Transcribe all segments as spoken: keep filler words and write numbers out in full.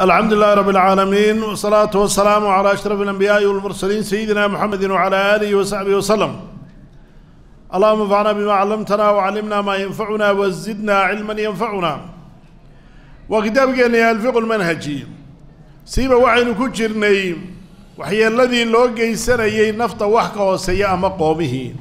الحمد لله رب العالمين والصلاة والسلام على أشرف الأنبياء والمرسلين سيدنا محمد وعلى آله وصحبه وسلم. اللهم انفعنا بما علمتنا وعلمنا ما ينفعنا وزدنا علما ينفعنا. وكتابنا الفقه المنهجي سيبا وعين كجرني وحي الذي لوجي سنة نفط وحكة وسيئة مقومه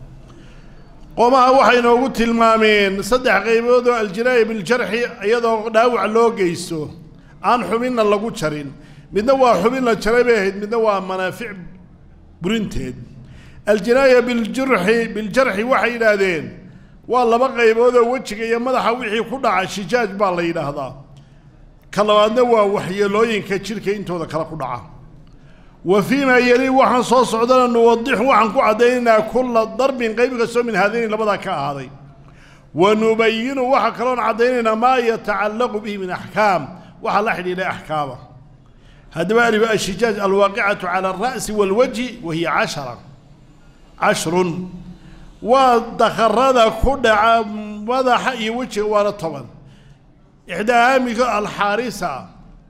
قومها وحي نوغت المامين صدح غيبودو الجناية بالجرح أيضا داوع لوجيسو aan xubinna lagu jarin midna waa xubin la jaray baahid midna waa manaafic burinteed aljinaaya bil jurhi bil jarhi waxay yiraahdeen waa laba qaybood oo wajiga iyo madaxa wixii ku dhacay shijaaj baa la yiraahdaa kalabaadna waa waxyeelooyinka jirka intooda kala ku dhaca وفيما يلي waxaan soo socdana nuwadix waxaan ku cadeynaa kulla darbin qaybiga soo min hadeen labada ka ahaaday ونبين waxa kale oo cadeynaa ma yatacallaq bihi min ahkaam وحلا حديد أحكامه هذا بقى بقى الشجاج الواقعة على الرأس والوجه وهي عشرة عشر ودخرنا خدع وذا حي وجه ولا طبعا إحداها الحارسة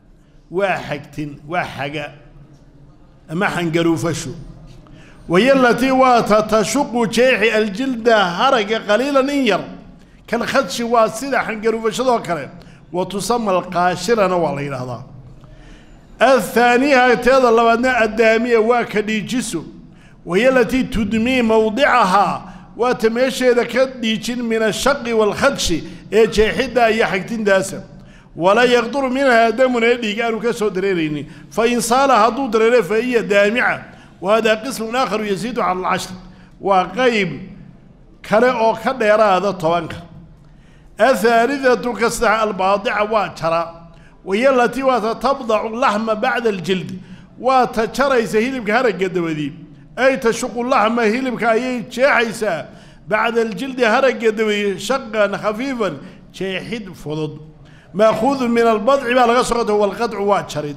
واحدة واحدة ما حنقروا فشو وهي التي وتشق جيح الجلد هرج قليلا ينير كالخدش واسدة حنقروا فشو ذكره وتسمى القاشرة نوالي هذا. الثانية تيضا لبناء الدامية واكدي جسو وهي التي تدمي موضعها وتمشي ذكدي من الشق والخدش يجحدها يحكتين داسا ولا يقدر منها دم يدي قالوا كسو دريريني فإن صال هدو دريري فهي دامعة وهذا قسم آخر يزيد على العشر وقيب كلا أو كلا يرى هذا طوانك. الثالثة كسر الباضعة واتشرا وهي التي تبضع اللحم بعد الجلد وتشرى يسهيل بكهرج الدودي أي تشق اللحم هيل بكاي شاحيسا بعد الجلد هرج الدودي شقا خفيفا شاحد فضض مأخوذ من البضع بالغسرة والقطع واتشرد.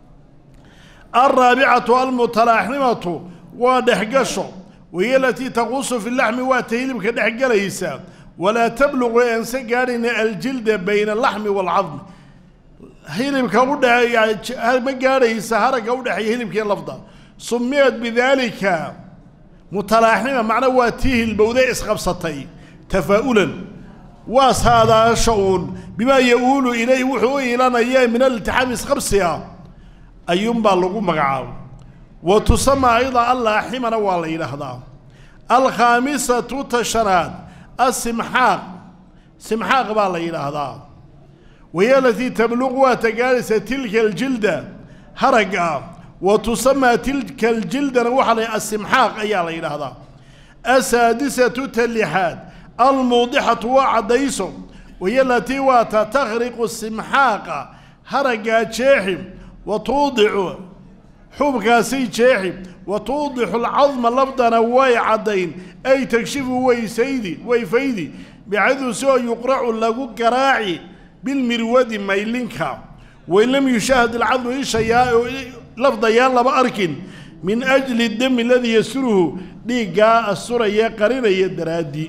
الرابعة المتلاحمة ودحقشو وهي التي تغوص في اللحم وتهيل بكدحق ليسا ولا تبلغ انسجارين الجلد بين اللحم والعظم هيلم كودا يعني ما جاري سهره كودا هيلم كي لفظه سميت بذلك متلاحمه معنى واتيه البوداء اسقبسطي تفاؤلا واس هذا شؤون بما يقول اليه وحو الى ايام من الالتحام اسقبسيا ايوم با لو مغعاو وتسمى ايضا اللاحمه ولا يلهدا. الخامسه تشراد السمحاق سمحاق بالله إلى هذا وهي التي تبلغ وتجالس تلك الجلدة هرقا وتسمى تلك الجلدة نوحة السمحاق أيها إلى هذا. السادسة تلحاد الموضحة وعديس وهي التي وتغرق السمحاق هرقا شاحم وتوضع حبك سي شاحم وتوضح العظم لفظا واي عدين أي تكشف وي سيدي وي فيدي بعد سوى يقرع له كراعي بالمرود ميلينكا وإن لم يشاهد العظم إيش لفظا يلا بأركن من أجل الدم الذي يسره ديقا السورة يا قرينة يدرادي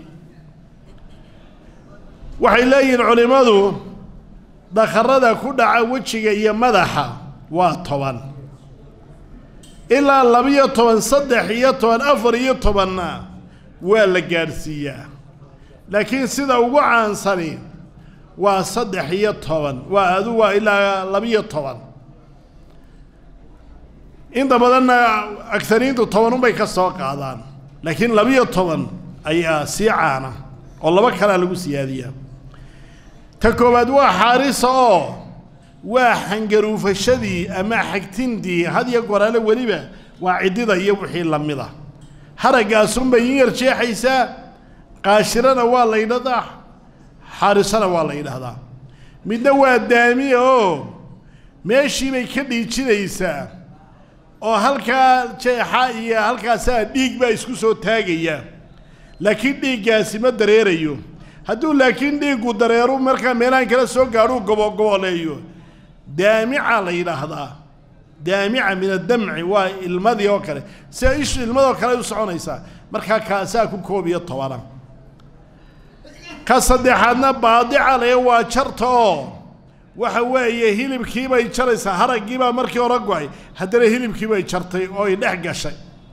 وحيلاي العلماء دخرنا كدع وجهك يا مدحة وطبعا إلا لبيه طبعا صدح يطبعا أفر يطبعا ولا جارسية لكن سيدا وعن صني وصدح يطبعا وهذا إلا لبيه طبعا إن بدنا أكثرين طبعا ما يكسروا قاعدان لكن لبيه طبعا أي سيعانة والله ما كان له سيادية تكوبد وحارسة وحنجروا في الشدي أما حكتين دي هذه يقول له وليبة وعديدة يبحي لمضة حرقا سنبا يرشي حيسا قاشرنا والله ينضح حارسنا والله ينضح من دوا الدامي او ماشي بيكدي تشيليسا او هلكا شي حاية هلكا سا ديق با اسكو سو تاغيا لكن ديقاسي ما دريريو هدو لكن ديقو دريرو مركا ميلان كلا سو غارو غبو غبو ليو دامعة ليلهدا دامعة من الدمع والمضي وكله سيش المضي وكله يسعون يسا مركا كاساكو كوبي الطوارا كصدحنا باضع عليه وشرطه وحوي هيلب كيبا يشرس هرق جيبا مركي ورقوي هدري هيلب كيبا يشرطي أو يدحق شيء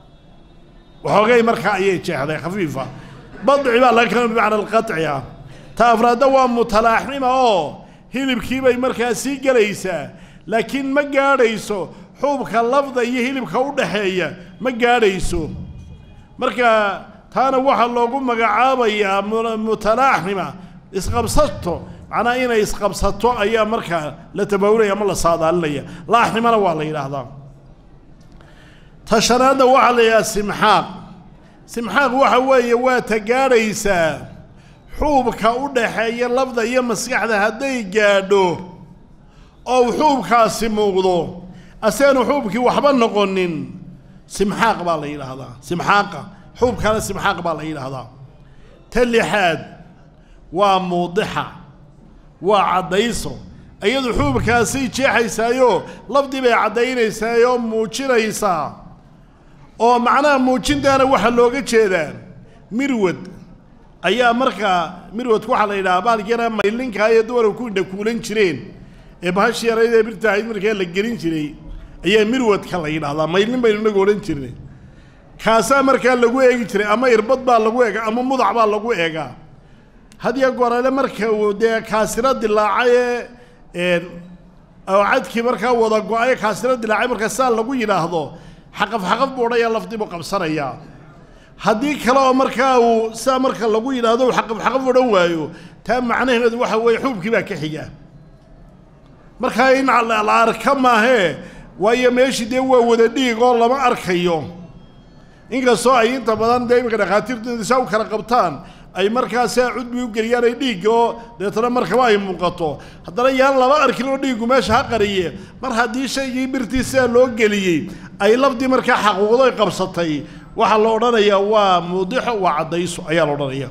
وحوي مركا أيه هذا خفيفة بضع بقى لكن بمعنى القطع يا تافرا دوام متلاحمة أو هيلب كيبا مركا سيجا ليسا لكن ما قاريسو حوبك اللفظة يهيلب كوده هي ما قاريسو مركا تانا waxa loogu magacaabaya mutalaahima isqabsato ana inay isqabsato ayaa marka la tabawraya ma la saadaalinaya laahimana waa la yiraahdaa tashanaada waxa la yaa simxaaq simxaaq waxa weeye waa tagaaraysa xuubka u dhaxeeya lafda iyo maskaxda haday gaadho oo xuubkaasi muuqdo asaan xuubkii waxba noqonin simxaaq baa la yiraahdaa simxaaqa حوب كان سمحاق بالعيد هذا تلحاد وموضحة وعديسو أيضا حوب كاسي تشيحي سايو لفظي بي عدين سايو موشير يسا أو معناه موشين دانا وحل لوغة تشيدان ميرود أيها مركا ميرود كوحل إلى بال جينا مايلين كاية دور وكون دكولين تشرين إبهاش يريد برتاعيد مركا لقرين تشري أيها ميرود كالعيد هذا مايلين بيلين نقولين تشرين كاسا مركا لغو ايغي جري اما يربط با لغو ايغا اما مدح با لغو ايغا هدي غورale marka uu de kaasira dilaacay ee oo cadki marka wada go'ay kaasira dilaacay marka saal lagu yiraahdo xaqaf xaqaf boodaya lafdibu qabsanaya hadii kale oo marka uu saa marka lagu yiraahdo xaqaf xaqaf boodhan waayo taa macnaheedu waxa way xuubkii baa ka xiga marka in la arkama he way meeshii de waa wada dhiigo lama arkayo inkastoo ay inta badan deebiga dhaqaatiirtu isaw kala qabtaan ay markaas cudbi u galiyaan ay dhiigo deetana markaba ay muuqato haddana yaan laba arkin oo dhiigu meesha ha qariye mar haddii shaygii birtiisa loo geliyay ay lafdi markaa xaquuqdo ay qabsatay waxa la odhanayaa waa muudix waa cadayso ayaa la odhanayaa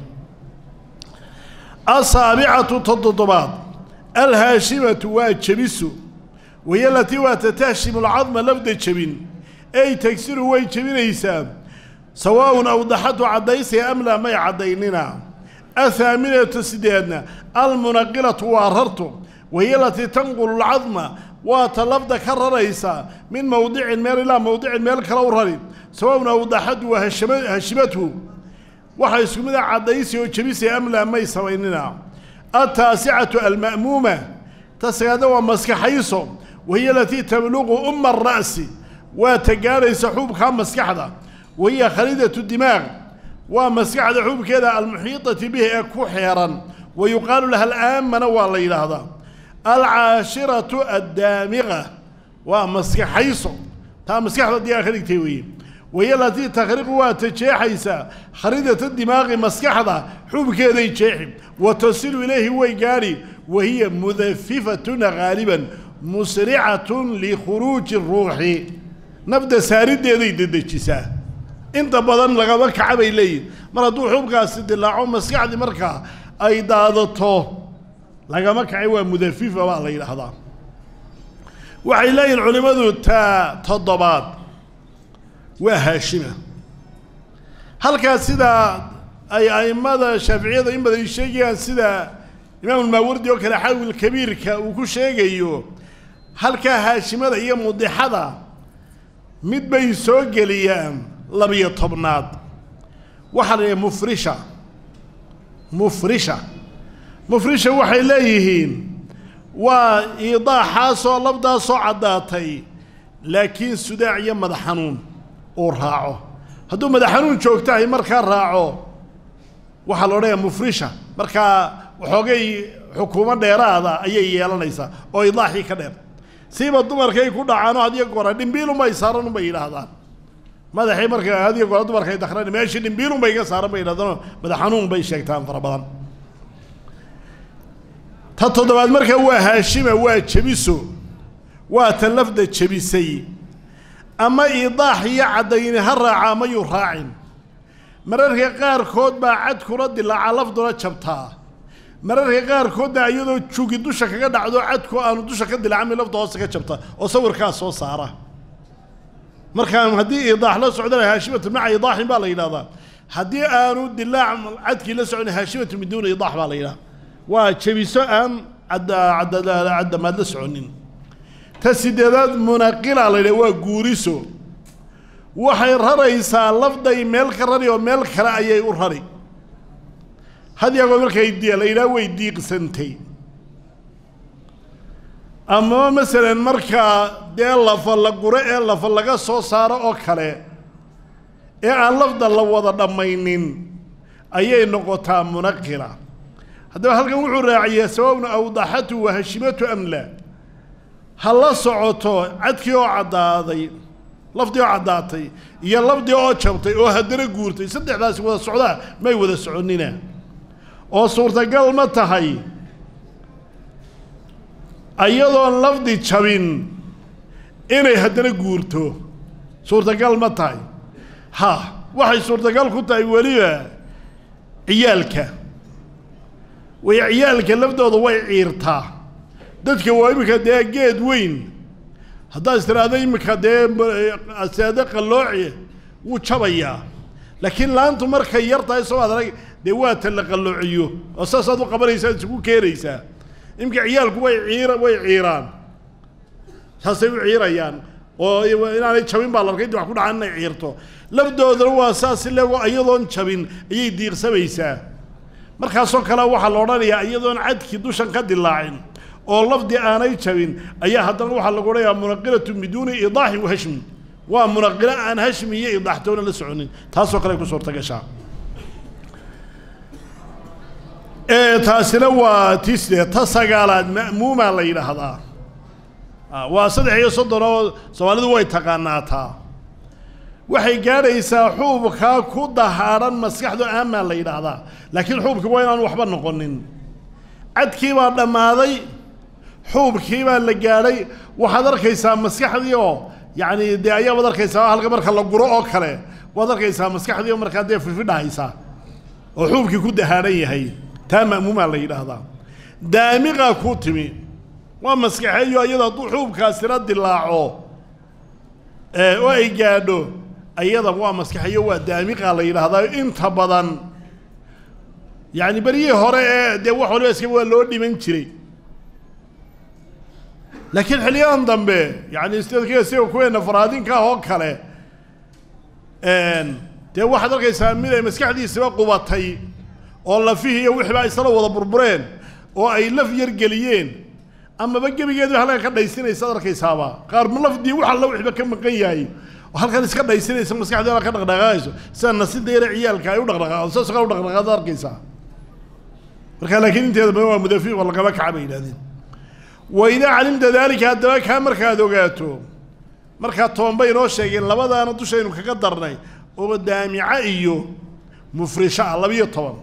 asaabi'atu taddubaad alhaashimatu waa jabisu wayalati waa tatahshimu al'azma lafda jabin ay tagsiru way jabinaysaa سواء أوضحت عديسي أم لا ما يعديننا الثامنة سديدنا المنقلة وارهرته وهي التي تنقل العظم وتلفظ كرريسا من موضع المال إلى موضع المال كرورهري سواء أوضحت وهشمته وحيث من عديسي وشبيسي أم لا ما يسويننا التاسعة المأمومة تسعد ومسك حيصه وهي التي تبلغ أم الرأس وتجاري سحوب كان مسكحة وهي خريدة الدماغ ومسكحة حوب كذا المحيطة به كحيرا ويقال لها الآن منوى الليل هذا العاشرة الدامغة ومسكحة حيصة تا مسكحة دي آخرين تيوي وهي التي تغرق وتشيحيسا خريدة الدماغ مسكحة حوب كذا يتشيحي وتصل إليه ويقاري وهي مذففة غالبا مسرعة لخروج الروح نبدأ سارد يدي ددشيسا انت بدن لغا كعبي لي مرادو حبكاس دلاعو مسكعدي marka ay daadato laga makay waa mudafifa waa la yiraahdaa waxay leeyihiin culimadu ta toddobaad waa haashima halka sida ay aimada shafiiciyada in badan sheegayaan sida imaam al-Mawardi oo kala xawil kabiirka uu ku sheegayo halka haashimada iyo mudixada mid bay soo geliyaan labiyo tobnaad waxa la mufrisha mufrisha mufrisha waxay leeyihiin waa iidaaxa soo labda soo cadaatay laakiin sudaac iyo madax xanuun oo raaco haduu madax xanuun joogtahay marka raaco waxa la oranaya mufrisha marka waxoogay xukuumad dheeraada ayay yeelanaysaa oo iidaaxi ka dheer siiba dumarkay ku dhacaano hadiyo goor dhimbiilu ma saaran uma yiraahdaan madaxay marka hadiyo goor dumarkay dakhran meeshii dhimbiilu ma iga saaran ma yiraahdaan madax xanuun bay sheegtaan fara badan ta toddobaad marka waa haashima waa jabiso waa talafda jabisay ama iidaax iyo cadayni ha raaca ma yu raacin mararka qaar kood baa cad kula dilaaca lafduna jabtaa mararka qaar kood ayadoo juugi dusha kaga dhacdo cadku aanu dusha ka dilaacmay lafta hoos ka jabta oo sawirkaas soo saara marka hadii iidaax la socdana haashimatu ma iidaax baa la yiraahdaa hadii aanu dilaac cadki la socon haashimatu miduna iidaax baa la yiraahdaa waa jabiso aan عدا عدا عدا ما دسعنين تسديدات منقلة على وجوريسو وحير هريسا لفظي ملك رري وملك رأي ورهري هذا يقول لك يدي ليلا ويديق سنتين أما مثلا مركا دي الله فلقورة الله فلقا سو صار أوكله إيه اللفظ الله وضع دمينين أي نقطة منقلة هذا هل كان راعية سواء أوضحته وهشمته أم لا هل صعوته عدكي وعدادي لفظي وعداتي يا لفظي وشوتي وهدر جورتي صدق بس وذا السعودة ما يوذا السعوديين أو صورة قال ما تهي أيضا لفظي شبين إني هدر جورته صورة قال ما تهي ها واحد صورة قال كنت أولية عيالك وعيالك لفظه ضوي عيرته dadka waa imika dee geed weyn hadaa istiraada imika dee asaada qalooci wuu jabayaa laakiin laantu markay yartahay soo adag dee waa tan la qaloociyo oo saasad u qabanaysaa isku keenaysaa imika ciyaalku way ciira way ciiraan saasay u ciirayaan oo inaanay jabin baa la arkay wax ku dhacaan inay ciirto lafdoodana waa saas leego ayadoon jabin ayay diiqsamaysaa markaasoo kale waxa la odhanayaa ayadoon cadki dushan ka dilaacin oo lafdi aanay jabin ayaa haddana waxa lagu leeyahay munaqilatu biduni idaah wa hashm wa munaqila aan hashm iyo idaahtoona la soconin taasoo kale ku suurta gashaa ee taasina waa tisde tasagaalaad ma'muuma la yiraahdaa waa saddex iyo soddon oo Soomaalidu way taqaanaataa waxay gaaraysaa xuubka ku dahaaran maskaxdu ama la yiraahdaa laakiin xuubku waa inaan waxba noqonin cadkii baa dhamaaday xuubkii baa la gaaray waxaad arkaysaa maskaxdii oo yani dee ayaa wad arkaysaa halka marka la guro oo kale waad arkaysaa maskaxdii markaa dee firfidhaysa oo xuubkii ku dahaaran yahay taa ma'muuma la yiraahdaa daamiqa ku timi waa maskaxeeyo ayada xuubkaas tira dilaaco ee oo ay gaadho ayada waa maskaxeeyo waa daamiqa la yiraahdaa inta badan يعني بريه هراء ده واحد ولا يسكبوا اللي ودي من شري لكن حاليا ضمبه يعني استاذ كذا سووا كوين فرادين كهو كله ان ده واحد رجع يسميه مسكح دي سوا قواتي والله فيه يوحي بقى يصلوا ولا بربرين واي لف يرجليين اما بقى بيجي هلا كده يصير يصدر كيسابا قار من لف دي وحلا وحي بكم مقياي وهل كان يسكب يصير يسمى مسكح دي كده دغايش سنه نسيت دير عيالك ايو دغدغا اساس قالوا دغدغا دار كيسا لكن انت هذا مدافع والله قبك عبيد هذين واذا علمت ذلك هذا كان مركا دوغاتو مركا تومبي نو شيغين لبدانا دوشaynu kaga darnay oo daamica iyo mufrisha labiyo toban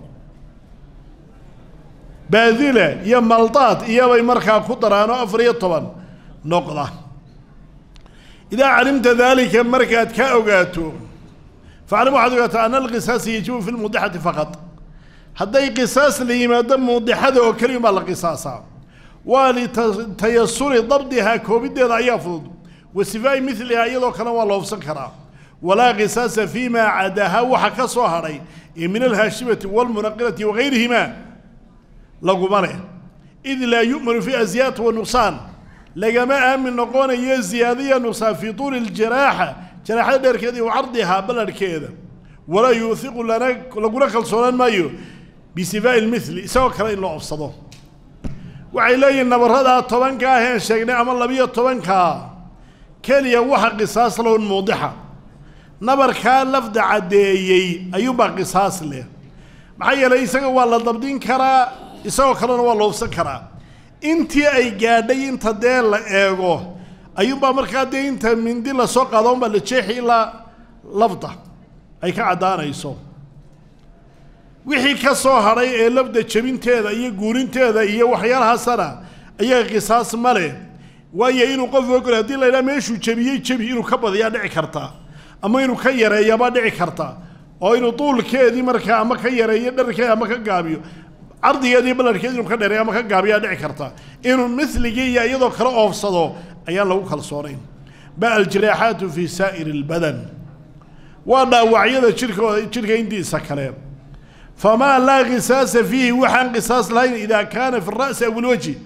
baadila iyo maltaat iyo bay markaa ku daraano afar iyo toban noqda إذا علمت ذلك مركات كأوجاتو فعلم واحد أن القصاص يجب في الموضحة فقط هذا قصاص اللي ما دم موضحة وكلمة القصاصة ولتيسر ضبطها كوبيد لا يفض وصفاء مثلها أيضا كان والله سكرا ولا قصاص فيما عداها وحكى صهري من الهاشمة والمنقلة وغيرهما لقمره إذ لا يؤمن في أزيات ونقصان لجماعة من نقون هي زيادية نقصان في طول الجراحة جراحة دركدي وعرضها بلد كذا ولا يوثق لنا لقول لك الصلاه مايو بصفاء المثل سواء كان الله افسده وعلي النبر هذا طبعا كاهن شيغنا اما لبيه طبعا كا كليا وحا قصاص له موضحه نبر كان لفظ عديي ايوبا قصاص له maxay leeyahay isaga waa la dabdin karaa isagoo kalena waa loo fsan karaa intii ay gaadhay inta dee la eego ayuunbaa markaa dee inta mindi la soo qaado unbaa la jeexi ilaa lafda ay ka caddaanayso wixii ka soo hadhay ee lafda jabinteeda iyo guurinteeda iyo waxyaalahaasana ayaa qisaas ma leh waayo inuu qof ogol haddii la yidhaha meeshuu jabiyey jabi inuu ka badiyaa dhici kartaa ama inuu ka yareeyabaa dhici kartaa oo inuu tuulkeedii markaa ama ka yareeyo dharkeeda ama ka gaabiyo ardigeedii balarkeedii inuu ka dheereeyo ama ka gaabiyaa dhici kartaa inuu misligii iyo iyadoo kala oofsado ayaan lagu kalsoonayn ba aljiraaxaatu fi saa'iri albadan waa dhaawacyada jirkooda jirka intiisa kale فما لا قصاص فيه وحن قصاص لين إذا كان في الرأس أو الوجه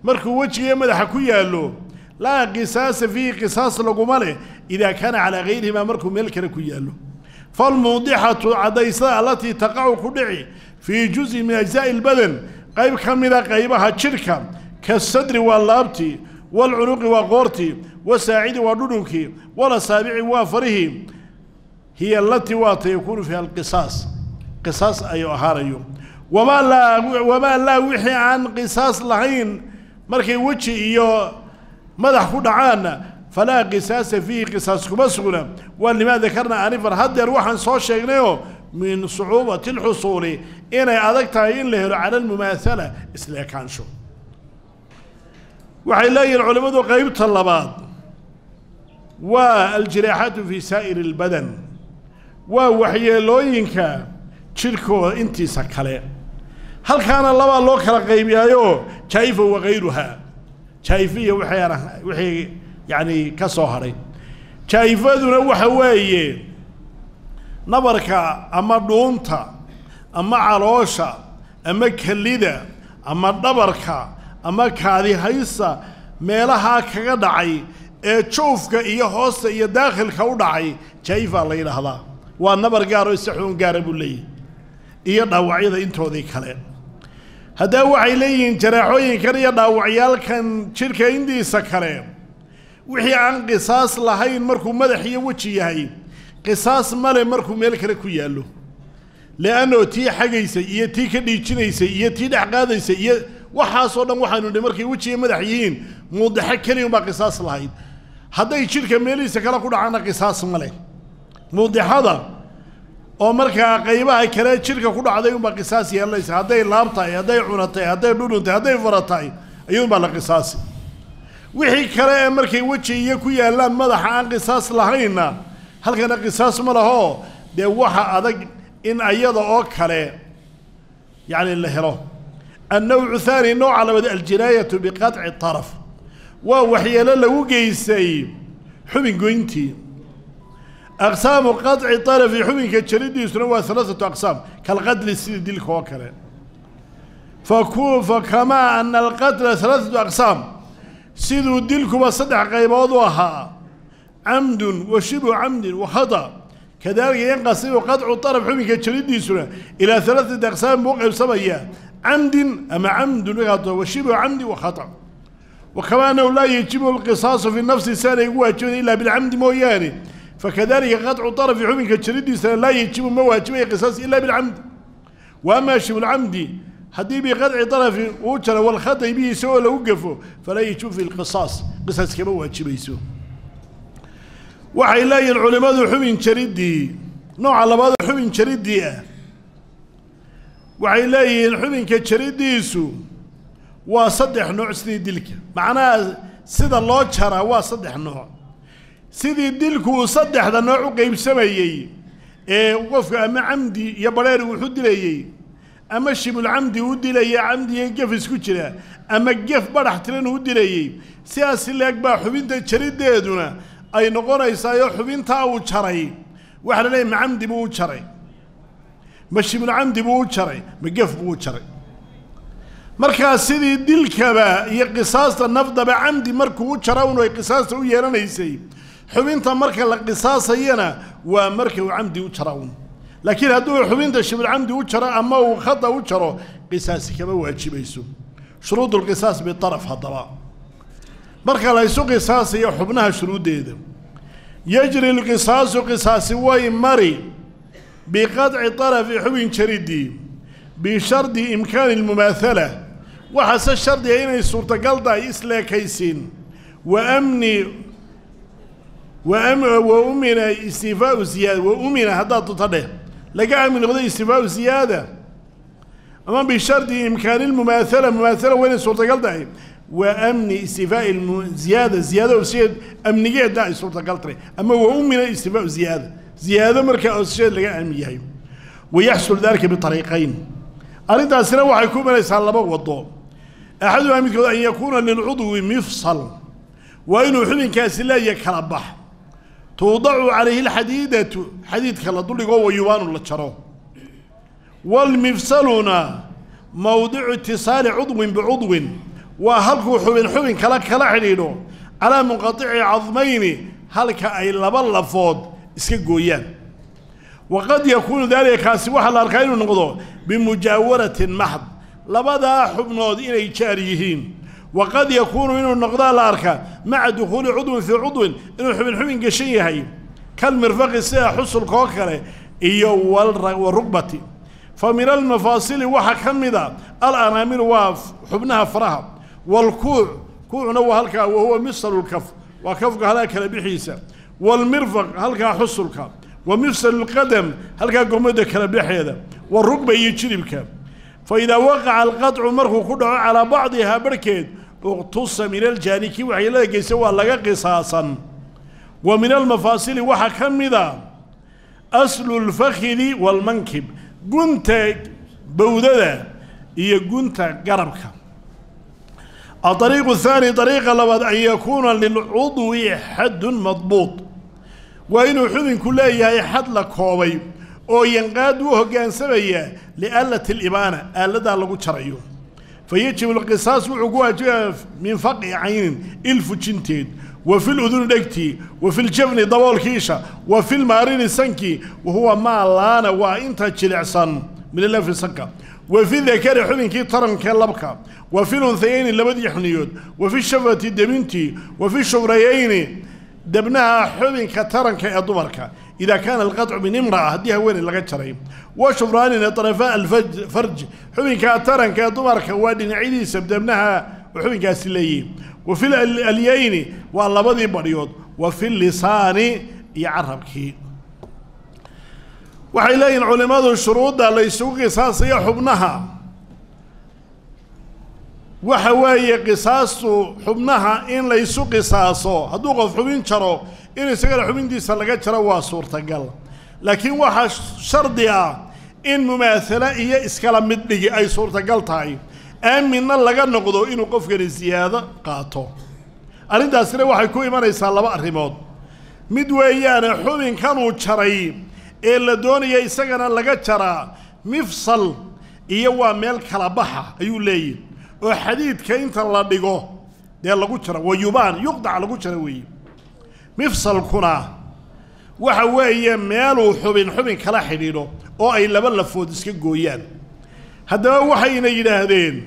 مركو وجهي مدح كيالو لا قصاص فيه قصاص لقماله إذا كان على غيرهما مركو ملك كيالو فالموضحة عديسة التي تقع كدعي في جزء من أجزاء البدن قيب كاملة قيبها شركة كالصدر واللابتي والعنق وغورتي وساعد ودنك والأصابع وفره هي التي واطي يكون فيها القصاص قصاص أي أهاريو وما لا وما لا وحي عن قصاص لهين مركي وجهي إيو مدح كدعانا فلا قصاص فيه قصاص كمسغنا ولما ذكرنا آنفا هذا روحا صوت شيغنيو من صعوبة الحصول إن أدكتها إن له على المماثلة إسلا كان شو وحيلاقي العلماء قيب طلبات والجراحات في سائر البدن ووحيلوينك شركو انتي سكالي هل كان الله الله كلا قيب يايو كيف وغيرها كيفية وحيانا وحي يعني كصهري كيف ذو وحواي نبرك أما دونتا أما عروشة أما كليدة أما نبرك أما كاري هيسا ميلها كغدعي تشوفك إيه هوس إيه داخل كودعي كيف الله هذا والنبر قارو يسحون قاربوا لي إيه ضوعي إذا أنتوا ذي كلام هذا وعي لين جراحوين كريه ضوعيال كان شركة عندي سكرين وحي عن قصاص لهين مركو مدحية وجهي هاي قصاص مالي مركو ميلك ركويالو لأنه تي حاجيسة إيه تي كديشينيسة إيه تي دعقاديسة إيه وحاصونا وحانو دي مركي وجهي مدحيين موضحك كريم با قصاص لهين هذا شركة ميليسة كلا قد عنا قصاص مالي موضح هذا oo marka qaybaha kale jirka ku dhacday uma qisaas yeelaysa haday laabtay haday cunatay haday dhununtay haday faratay ayuu ma la qisaasi wixii kale ee markay wajiga ku yaalaan madaxa aan qisaas lahayna halkana qisaas ma laho de waxa adag in ayada oo kale yani la helo النوع الثاني نوع على بدء الجناية بقطع الطرف ووحيلا لو جيسي حبن جوينتي أقسام قطع الطرف حبن كتشريد يسنوا ثلاثة أقسام كالقتل السيد الكوكرة فكو فكما أن القتل ثلاثة أقسام سيدو ديلكم الصدح قيبوضوها عمد وشبه عمد وخطأ كذلك ينقسم قطع الطرف حبن كتشريد يسنوا إلى ثلاثة أقسام موقع سبعية عمد أما عمد وشبه عمد وخطأ وكما أنه لا يجب القصاص في النفس السنة يواجه إلا بالعمد موياني فكذلك قطع طرف حبن كتشريد لا يجب مواجهه قصاص إلا بالعمد وأما شبه العمد حدي بقطع طرف وجر والخطأ به سوى لو وقفه فلا يجب في القصاص قصاص كما واجهه يسوى وحيلاقي العلماء حبن كتشريد نوع على بعض حبن كتشريد وحيلاقي الحبن كتشريد يسوى وصدح نوع سيدي دلك معناه سيد الله جرى وصدح نوع سيدي دلك وصدح ذا نوع قيب سميي إيه وقف أما عمدي يا برير وحد لي أما شبه العمدي ودي لي عمدي ينقف سكوتشنا أما قف برح ترين ودي لي سياسي اللي أكبر حبين تشريد ديدونا أي نقول يسايا حبين تاو تشري وحنا لي مع عمدي بو تشري مشي بالعمدي بو تشري مقف بو تشري marka sidii dilkaba iyo qisaasta nafda ba amdi markuu jarawn way qisaasta u yeelanaysay xubinta marka la qisaasayna waa marka uu amdi u jarawn laakiin haduu xubinta shibul amdi u jara ama uu khata u jaro qisaasi kama waajibayso shuruud القصاص بالطرف hadaba marka la isu qisaasiyo xubnaha shuruudeeda يجري القصاص قصاص way mari بقطع طرف حبن شردي بشرط إمكان المماثلة وحس الشرط هنا صورة قلدة إسلا كيسين وأمن وأم وأمن استيفاء زيادة وأمن هذا تطلع لقى من غدا استيفاء زيادة أما بشرط إمكان المماثلة مماثلة وين صورة قلدة وأمن استيفاء الزيادة زيادة وسيد أمنية دا صورة قلدة أما وأمن استيفاء زيادة زيادة مركز الشيء لقى أمنية ويحصل ذلك بطريقين أريد أن وحيكون ليس على بعض وضوء أحدها مثل أن يكون للعضو مفصل وإنه حين كاسلا يكربح توضع عليه الحديدة حديد كلا ضل جوا يوان ولا تشروه والمفصلنا موضع اتصال عضو بعضو وهلكو حبن حبن كلا كلا حديدو على منقطع عظمين هلك أي لبل لفود اسكجويان وقد يكون ذلك سواء الأركان النقض بمجاورة محض لبدا حبنود إلى جاريهين وقد يكون من النقض الأركان مع دخول عضو في عضو إنه حبن حبن قشيه هي كالمرفق الساعة حصل الكوكرة إيو والركبة فمن المفاصل وحكم ذا الأنامل وحبنها فرها والكوع كوع نوى هلك وهو مفصل الكف وكفك هلاك لبحيسة والمرفق هلك حصلك ومفصل القدم هلك قمدك لبحيذا والركبة يجربك فإذا وقع القطع مرخو كله على بعضها بركيد اغتص من الجانيك وحيلاك سوى لك قصاصا ومن المفاصل وحكم ذا أصل الفخذ والمنكب قنت بودده هي قنت قربك الطريق الثاني طريق لابد أن يكون للعضو حد مضبوط وإنه حذن كلها حد لكوبي أو ينقادوه كان سبيا لآلة الإبانة آلة لغو شرعيون فيجب القصاص وعقوة من فقع عين إلف جنتين وفي الأذن دكتي وفي الجبن ضوال كيشة وفي المارين السنكي وهو ما لانا وإنت جلعصان من الله في السكة وفي الذكر حلن كي طرن كاللبكة وفي الأنثيين اللي بدي حنيود وفي الشفة الدمنتي وفي الشبريين دبناها حلن كترن كأدمرك إذا كان القطع من امرأة هديها وين اللي قد شرعي وشبران طرفاء الفرج حلن كترن كأدمرك وادي نعيدي سبدبناها وحلن كاسليين وفي اليين والله بدي بريود وفي اللسان يعربك وحيلين علماء الشروط ليسوا قصاصية حبنها وحواي قصاص حبنها إن ليسوا قصاصه هدوغ حبين شرو إن يسجل حبين دي سلقات شروا صورة قل لكن وح شرديا إن مماثلة هي إسكالا مدلقي أي صورة قل تاي أمن الله نقضوا إنه قفقر الزيادة قاطو أريد أسرع وحي كوي من يسال لبا الرمود مدويانا حبين كانوا شرعي إلا دوني يسجنا لقى شرع مفصل إيوا ميل كلابحة أيو لي وحديد كينت الله ديقو دي لقى شرع ويبان يقضع لقى شرعوي مفصل كنا وحوائي ميلو حبين حبين كلا حديدو أو أي لبا لفود اسكي قويان هذا وحينا يدهدين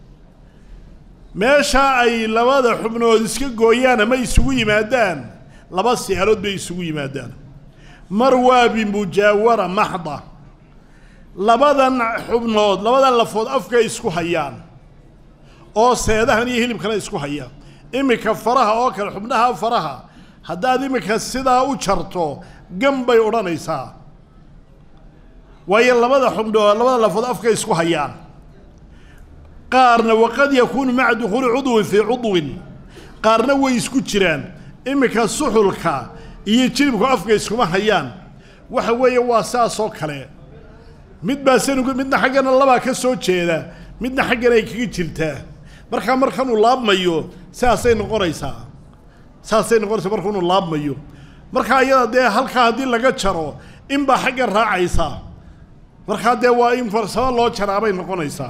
meesha ay labada xubnood iska gooyaan ma isugu yimaadaan laba siyaarood bay isugu yimaadaan mar waa bi mujaawara mahda labadan xubnood labadan lafood afka isku hayaan oo seedahan iyo hilib kale isku hayaan imika faraha oo kale xubnaha faraha hadaad imika sidaa u jarto gambay oranaysaa way labada xubnood labada lafood afka isku hayaan قارنا وقد يكون مع دخول عضو في عضو قارنا ويسكو جيران إمكا سحلكا يجيبك أفكا يسكوما هيان وحوية واساسو كالي مد باسين وقل مدنا حقنا اللبا كسو جيدا مدنا حقنا يكي جلتا مركا مركانو اللاب ميو ساسين قريسا ساسين قريسا مركانو اللاب ميو مركا يدا دي هالكا دي لغا جارو إمبا حقا راعيسا مركا دي وإن فرسا الله جرابين قريسا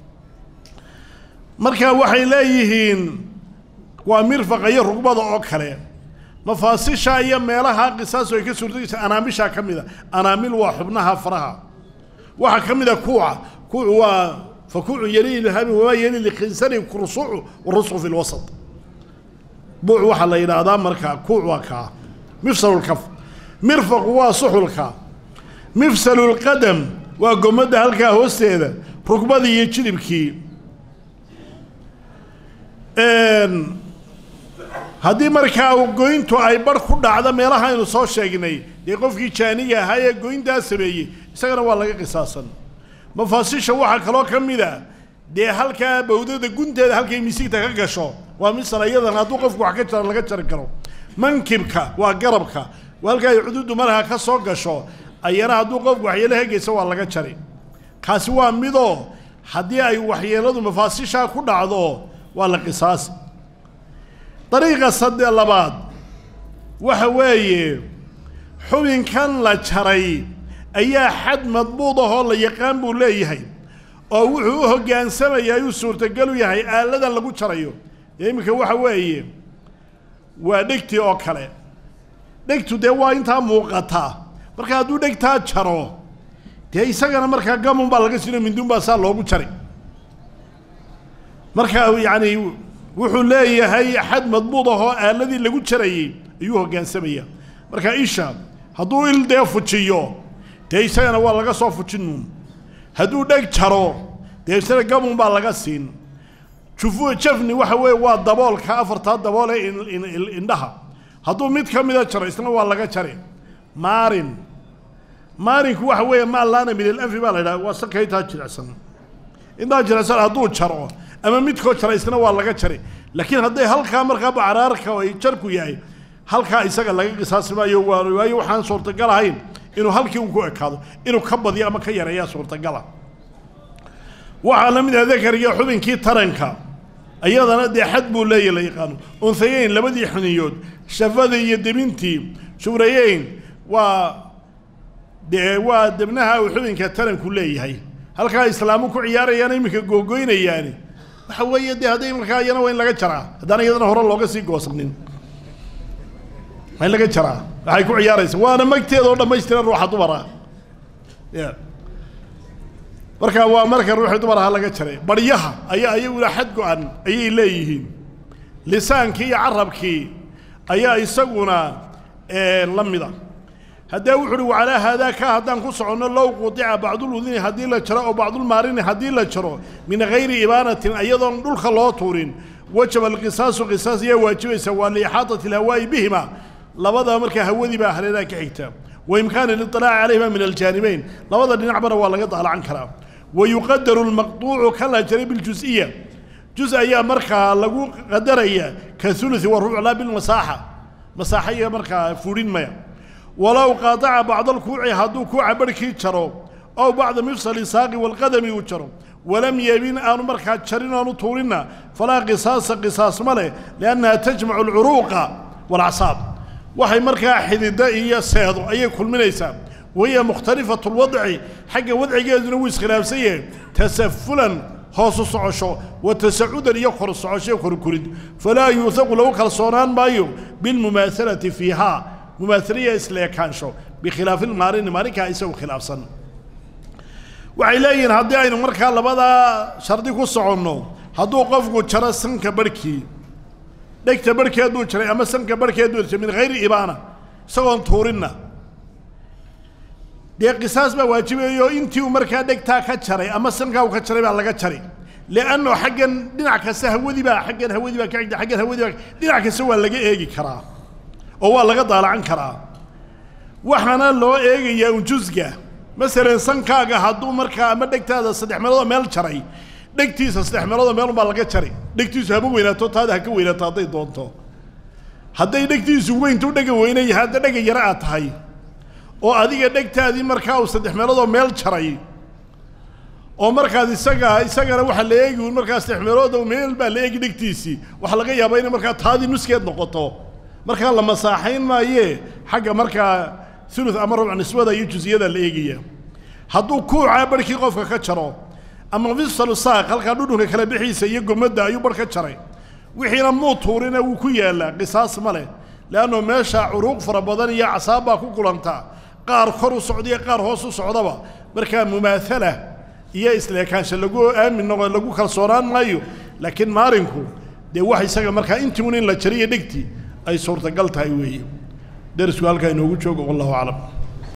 marka waxay leeyihiin waa mirfaqa iyo rugbada oo kale mafaasisha iyo meelaha qisaas oo ka suurtaysa anaamisha kamida anaamil waa xubnaha faraha waxa kamida kuuca kuuc waa fakuuc yali ilhabi waa yali liqinsani kursuuc ursu fi alwasط buuc waxa la yiraahdaa marka kuuc waa ka mifsal alkaf mirfaq waa suhulka mifsal alqadam waa gomada halka hoosteeda rugbada iyo jilibkii een hadii markaa uu goyntu ay bar ku dhacdo meelaha aynu soo sheegnay ee qofkii jaaniga ahaa ee goynta sameeyay isagana waa laga qisaasan mafaasisha waxa kale oo kamida de halka bawdada gunteeda halkay misigta ka gasho waa misalayada haduu qofku wax ka jar laga jar karo mankibka waa garabka walka ay xuduudu maraha ka soo gasho ayana haduu qofku wax yeelaha geyso waa laga jari kaasi waa mido hadii ay waxyeeladu mafaasisha ku dhacdo ولا قصاص طريقة صد اللباد وحواي حبين كان لا شرعي أي حد مضبوطه ولا يقام بوليه oo wuxuu u hoggaansamaya ayuu suurtagal u yahay aaladan lagu jarayo iminka waxa weeye waa dhegtii oo kale dhegtu dee waa intaa muuqata marka hadduu dhegtaa jaro dee isagana markaa gamun baa laga sino minduun baa saa loogu jaray marka yacni wuxuu leeyahay xad madbuud ahoo aaladii lagu jarayay ayuu hoggaansamaya marka isha hadduu il dee fujiyo dee isagana waa laga soo fujin hadduu dheg jaro dee isagana gamun baa laga siin jufu jafni waxa weeye waa daboolka afartaa dabool ee indhaha hadduu mid ka mida jaro isna waa laga jaray maarin maarinku waxa weeye ma laana min al-anfi baa la yidhaha waa sakaytaa jilicsan intaa jilicsan hadduu jaro ama midkoo jara isna waa laga jaray laakiin hadday halkaa markaa bacraarka oo ay jarku yahay halkaa isaga laga qisaasi maayo waayo waxaan suurtagal ahayn inuu halkii uu ku ekaado inuu ka badiyo ama ka yareeyaa suurtagala waxaa la mid ah dakariga xubinkii taranka ayadana dee xad buu leeyahay la yaqaano unhayeyn labadii xuniyood shafada iyo debintii shubrayeyn waa dee waa debnaha uu xubinka taranku leeyahay halkaa islaamu ku ciyaarayaan iminka googoynayaani waxa weeye dee hadday markaa iyana waa in laga jaraa haddana iyadana hore looga sii goosanin waa in laga jaraa waxay ku ciyaaraysa waana magteeda oo dhammaystiran ruuxa dumara ya marka waa marka ruuxa dumaraha laga jaray baryaha ayaa ayaguna xad go-an ayay leeyihiin lisaankii iyo carabkii ayaa isaguna la mida haddee wuxuu uhi wacalaa haadaa ka haddaan ku soconno low qudica bacduludini haddii la jaro oo bacdulmaarini haddii la jaro min gayri ibaanatin ayadoon dhulka loo tuurin wajaba alqisaasu qisaas ayaa waajibaysa waa liixaatati alhawaa'i bihima labada markaa hawadii baa hareeraha ka xigta waimkaani liطilaaci calayhima min aljaanibayn labada dhinacbana waa laga daalacan karaa wayuqadaru lmaqduucu ka la jaray biljus-iya jus ayaa markaa lagu qadaraya ka huluthi wa rubuc laa bilmasaaxa masaaxa iyo markaa fuudhin maya walow qaataca bacda alkuuci hadduu kuuca barhkii jaro ow bacda mifsali saaqi walqadami uu jaro walam yebin aanu markaa jarin oonu tuurinna falaa qisaasa qisaas ma leh liannaha tajmacu alcuruuqa walacsaab waxay markaa xidida iyo seedo ayay kulminaysaa wahiya mukhtalifatu lwadci xagga wadcigeeduna wuu iskhilaafsan yahay tasafulan hoosu socosho wa tasacudan iyo kor socosho korkurid falaa yuuthaqu lagu kalsoonaan maayo bilmumaahalati fiihaa mumaathaliya isleekaansho bikhilaafi lmaarini maalinkaa isagu khilaafsan waxay leeyihiin haddii aynu markaa labadaa shardi ku soconno hadduu qofku jaro sanka barhkii dhegta barhkeed buu jaray ama sanka barhkeed buu jaray min hayri ibaana isagoon tuurinna dee qisaas baa waajibayo intii uu markaa dhegtaa ka jaray ama sankaa uu ka jaray baa laga jaray lianno xaggan dhinac kasta hawadii baa xaggan hawadii baa ka xigta xaggan hawadii baa dhinac kasta waa laga eegi karaa oo waa laga daalacan karaa waxaana loo eegayaa unjusga masalan sankaaga hadduu markaa ama dhegtaada saddex meeloodoo meel jaray dhegtiisa saddex meeloodoo meel unbaa laga jaray dhegtiisu haba weynaato taada ha ka weynaato hadday doonto hadday dhegtiisu weyntu dhega weynaya hadda dhega yare aad tahay oo adiga dhegtaadii markaa uu saddex meeloodoo meel jaray oo markaas isaga isagana waxa la eegi uun markaa saddex meeloodoo meel baa la eegi dhegtiisii waxa laga yaabaa inay markaa taadii nuskeed noqoto markaa la masaaxayn maayee xagga markaa ثلث أمر عن السواد يجزي هذا اللي يجيه هذو كوع بركي قف كشرة أما في الصلصاق هل كانوا كلا بحيس يجوا مدة يبر كشرة وحين موت هورنا وكويا لا قصاص ماله لأنه ماشى عروق فربضان يا عصابة كوكولانتا قار خرو السعودية قار هوسو السعودية بركان مماثلة يا إسلام كان شلقو آمن نقول لقو خلصوران مايو لكن مارنكو دي واحد سجى مركان أنت منين لا شريه دكتي أي صورة قلتها يوي درس قال كأنه وجهه والله أعلم.